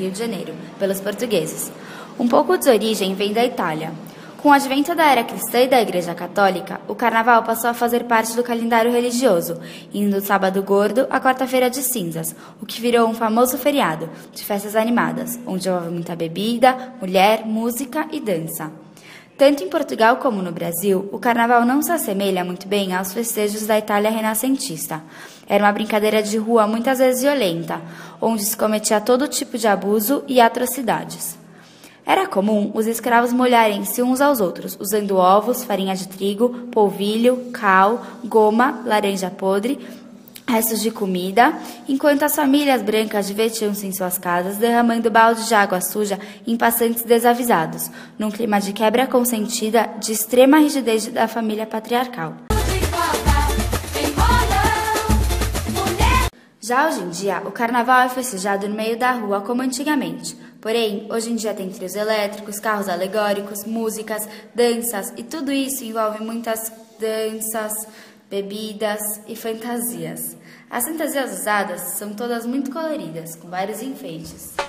Rio de Janeiro, pelos portugueses. Um pouco de origem vem da Itália. Com o advento da era cristã e da Igreja Católica, o Carnaval passou a fazer parte do calendário religioso, indo do Sábado Gordo à Quarta-feira de Cinzas, o que virou um famoso feriado de festas animadas, onde houve muita bebida, mulher, música e dança. Tanto em Portugal como no Brasil, o Carnaval não se assemelha muito bem aos festejos da Itália renascentista. Era uma brincadeira de rua muitas vezes violenta, onde se cometia todo tipo de abuso e atrocidades. Era comum os escravos molharem-se uns aos outros, usando ovos, farinha de trigo, polvilho, cal, goma, laranja podre, restos de comida, enquanto as famílias brancas divertiam-se em suas casas, derramando balde de água suja em passantes desavisados, num clima de quebra consentida de extrema rigidez da família patriarcal. Já hoje em dia, o Carnaval é festejado no meio da rua como antigamente. Porém, hoje em dia tem trios elétricos, carros alegóricos, músicas, danças e tudo isso envolve muitas danças, bebidas e fantasias. As fantasias usadas são todas muito coloridas, com vários enfeites.